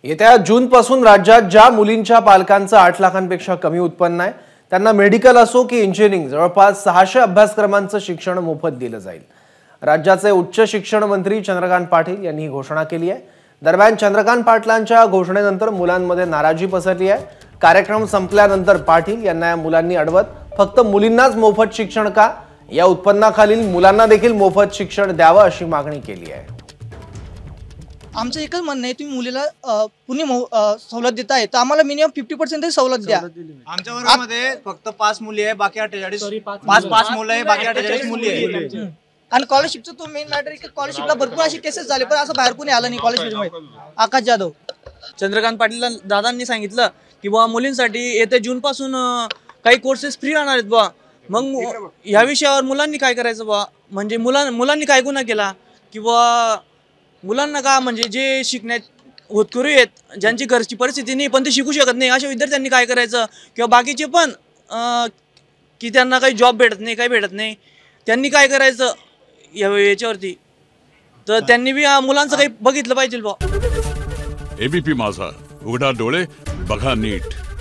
येत्या जूनपासून राज्यात ज्या मुलींच्या पालकांचं 8 लाखांपेक्षा कमी उत्पन्न आहे त्यांना मेडिकल असो की इंजिनिअरिंग जवळपास 600 अभ्यासक्रमांचं शिक्षण मोफत दिलं जाईल। राज्याचे उच्च शिक्षण मंत्री चंद्रकांत पाटील यांनी ही घोषणा केली आहे। दरम्यान चंद्रकांत पाटलांच्या घोषणेनंतर मुलांमध्ये नाराजी पसरली आहे। कार्यक्रम संपल्यानंतर पाटील यांना या मुलांनी अडवत फक्त मुलींनाच मोफत शिक्षण का, या उत्पन्नाखालील मुलांना देखील मोफत शिक्षण द्यावं अशी मागणी केली आहे। आमचं एकच म्हणणं आहे, तुम्ही मुलीला पुणे सवलत देताय तर आम्हाला मिनिमम 50% सवलत द्या। आमच्या वर्गामध्ये फक्त 5 मुली आहे, बाकी 48 पाच मुलं आहे, बाकी 48 मुली आहे। आणि स्कॉलरशिपचं तो मेन मॅटर आहे की स्कॉलरशिपला भरपूर अशी केसेस झाले, पण असं बाहेर कोणी आलं नाही स्कॉलरशिपमध्ये। आकाश जाधव चंद्रकांत पाटील दादांनी सांगितलं की बुवा मुलींसाठी येत्या जून पासून काही कोर्सेस फ्री राहणार आहेत बुवा। मग ह्या विषयावर मुलांनी काय करायचं बुवा, म्हणजे मुलांनी काय गुन्हा केला किंवा मुलांना का, म्हणजे जे शिकण्यात होतकरू आहेत, ज्यांची घरची परिस्थिती नाही पण ते शिकू शकत नाही, अशा विद्यार्थ्यांनी काय करायचं, किंवा बाकीचे पण की त्यांना काही जॉब भेटत नाही, काही भेटत नाही, त्यांनी काय करायचं याच्यावरती, तर त्यांनी बी मुलांचं काही बघितलं पाहिजे बुवा। एबीपी माझा, उघडा डोळे बघा नीट।